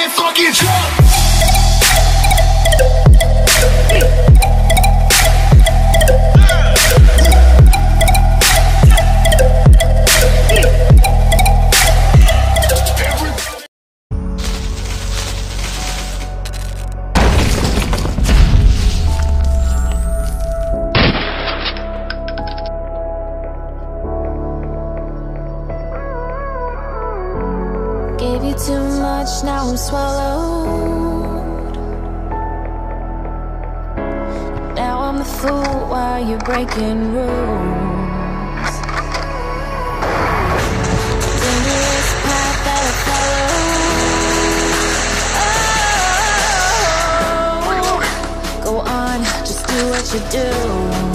that fucking truck. Gave you too much, now I'm swallowed. Now I'm the fool while you're breaking rules. Dangerous path that I follow. Oh, go on, just do what you do.